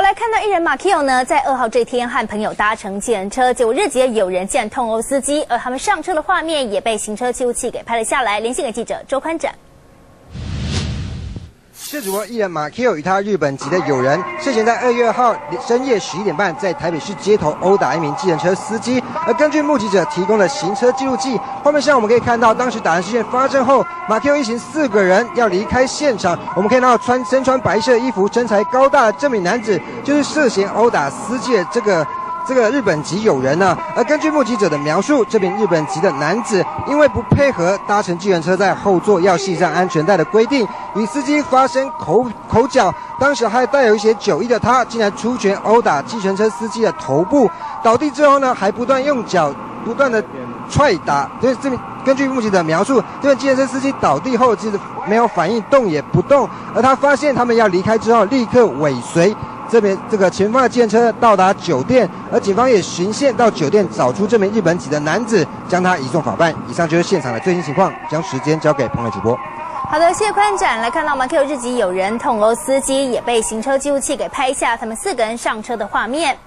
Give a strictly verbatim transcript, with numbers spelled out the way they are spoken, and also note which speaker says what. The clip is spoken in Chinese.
Speaker 1: 来看到艺人马 Q 呢，在二号这天和朋友搭乘计程车，结果日前有人竟然痛殴司机，而他们上车的画面也被行车记录器给拍了下来。连线给记者周宽展。
Speaker 2: 是主播艺人马 Q 与他日本籍的友人，涉嫌在二月二号深夜十一点半在台北市街头殴打一名计程车司机。而根据目击者提供的行车记录器，画面上我们可以看到，当时打人事件发生后，马 Q 一行四个人要离开现场。我们看到穿身穿白色衣服、身材高大的这名男子，就是涉嫌殴打司机的这个。 这个日本籍友人呢，而根据目击者的描述，这名日本籍的男子因为不配合搭乘计程车在后座要系上安全带的规定，与司机发生口口角。当时还带有一些酒意的他，竟然出拳殴打计程车司机的头部，倒地之后呢，还不断用脚不断的踹打。所以这名根据目击者描述，这名计程车司机倒地后其实没有反应，动也不动，而他发现他们要离开之后，立刻尾随。 这边这个前方的计程车到达酒店，而警方也循线到酒店找出这名日本籍的男子，将他移送法办。以上就是现场的最新情况，将时间交给彭磊主播。
Speaker 1: 好的，谢谢宽展。来看到马 Q 日籍友人痛殴司机，也被行车记录器给拍下他们四个人上车的画面。